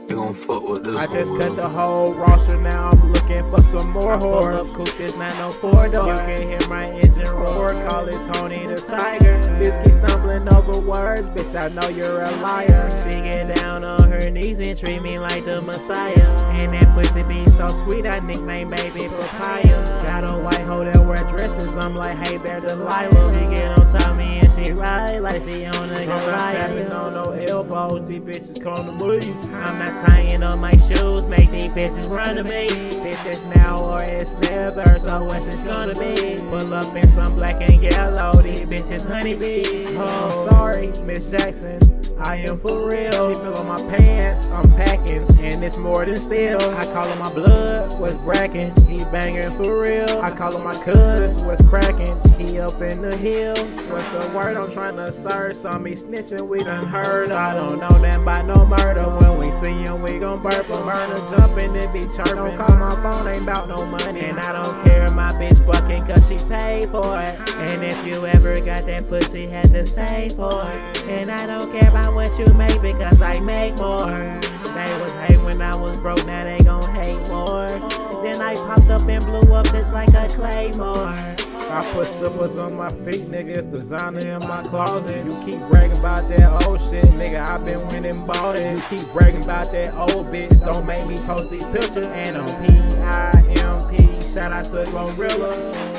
They gon' fuck with this. I just cut the whole roster, now I'm looking for some more whores. Pull up coupe, this not no 4-door. You can hear my engine roar, call it Tony the Tiger. Bitch keep stumbling over words, bitch I know you're a liar. She get down on her knees and treat me like the Messiah. And that pussy be so sweet, I nickname baby Papaya. Got a white hoe that wear dresses, I'm like, hey bear Delilah. She get on top of me and she ride like she on a Goliath. Tapping on no elbows, these bitches come to me. I'm not tying on my shoes, make these bitches run to me. Bitches now or it's never, so what's it gonna be? Pull up in some black and yellow, these bitches honeybees. Oh, sorry, Miss Jackson, I am for real. She feel on my pants, I'm packing, and it's more than steel. I call him my blood, what's brackin', he banging for real. I call him my cuz, what's cracking, he up in the hill. What's the word I'm trying to search? Saw me snitching, we done heard. I don't know that about no murder. When we see him, we gon' burp him. Murder jumping, it be chirping. Don't call my phone, ain't bout no money. And I don't care, my bitch fucking cause she paid for it. And if you ever got that pussy, had to save for it. And I don't care about what you make because I make more. They was hate when I was broke, now they gon' hate more. Then I popped up and blew up just like a claymore. I put slippers on my feet, nigga, it's designer in my closet. You keep bragging about that old shit, nigga, I been winning bought it. You keep bragging about that old bitch, don't make me post these pictures. And on PIMP, shout out to Glorilla.